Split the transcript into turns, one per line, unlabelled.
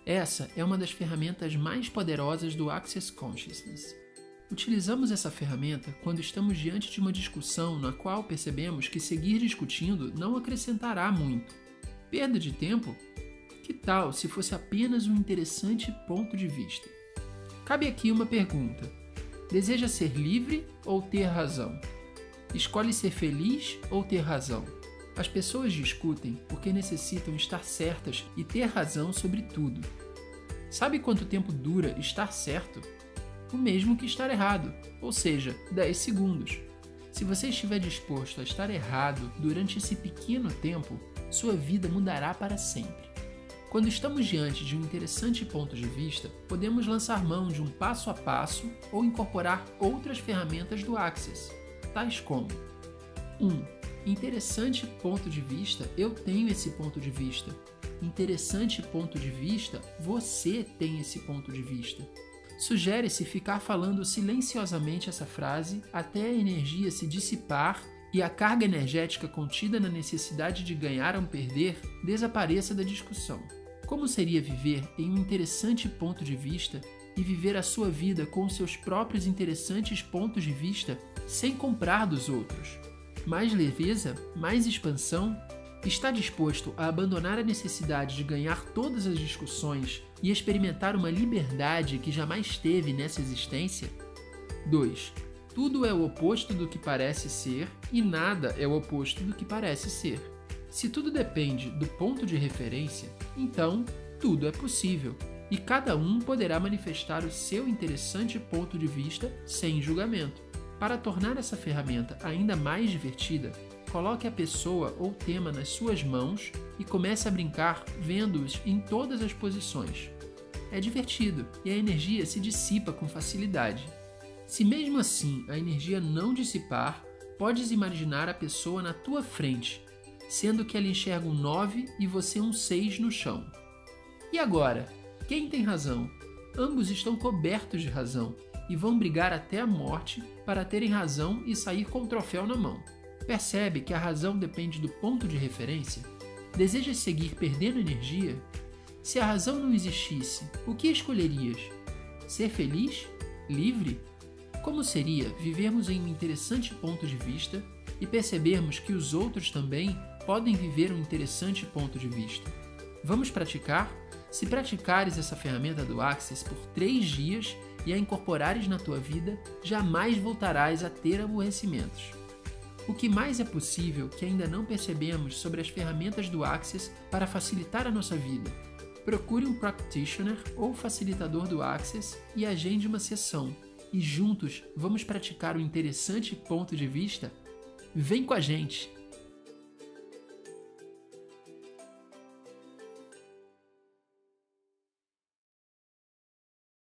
Essa é uma das ferramentas mais poderosas do Access Consciousness. Utilizamos essa ferramenta quando estamos diante de uma discussão na qual percebemos que seguir discutindo não acrescentará muito. Perda de tempo? Que tal se fosse apenas um interessante ponto de vista? Cabe aqui uma pergunta: deseja ser livre ou ter razão? Escolhe ser feliz ou ter razão? As pessoas discutem porque necessitam estar certas e ter razão sobre tudo. Sabe quanto tempo dura estar certo? O mesmo que estar errado, ou seja, 10 segundos. Se você estiver disposto a estar errado durante esse pequeno tempo, sua vida mudará para sempre. Quando estamos diante de um interessante ponto de vista, podemos lançar mão de um passo a passo ou incorporar outras ferramentas do Access, tais como: 1. Interessante ponto de vista, eu tenho esse ponto de vista. Interessante ponto de vista, você tem esse ponto de vista. Sugere-se ficar falando silenciosamente essa frase até a energia se dissipar e a carga energética contida na necessidade de ganhar ou perder desapareça da discussão. Como seria viver em um interessante ponto de vista e viver a sua vida com seus próprios interessantes pontos de vista sem comprar dos outros? Mais leveza? Mais expansão? Está disposto a abandonar a necessidade de ganhar todas as discussões e experimentar uma liberdade que jamais teve nessa existência? 2. Tudo é o oposto do que parece ser e nada é o oposto do que parece ser. Se tudo depende do ponto de referência, então tudo é possível e cada um poderá manifestar o seu interessante ponto de vista sem julgamento. Para tornar essa ferramenta ainda mais divertida, coloque a pessoa ou tema nas suas mãos e comece a brincar vendo-os em todas as posições. É divertido e a energia se dissipa com facilidade. Se mesmo assim a energia não dissipar, podes imaginar a pessoa na tua frente, sendo que ela enxerga um 9 e você um 6 no chão. E agora? Quem tem razão? Ambos estão cobertos de razão e vão brigar até a morte para terem razão e sair com o troféu na mão. Percebe que a razão depende do ponto de referência? Deseja seguir perdendo energia? Se a razão não existisse, o que escolherias? Ser feliz? Livre? Como seria vivermos em um interessante ponto de vista e percebermos que os outros também podem viver um interessante ponto de vista? Vamos praticar? Se praticares essa ferramenta do Access por 3 dias e a incorporares na tua vida, jamais voltarás a ter aborrecimentos. O que mais é possível que ainda não percebemos sobre as ferramentas do Access para facilitar a nossa vida? Procure um practitioner ou facilitador do Access e agende uma sessão. E juntos vamos praticar um interessante ponto de vista? Vem com a gente!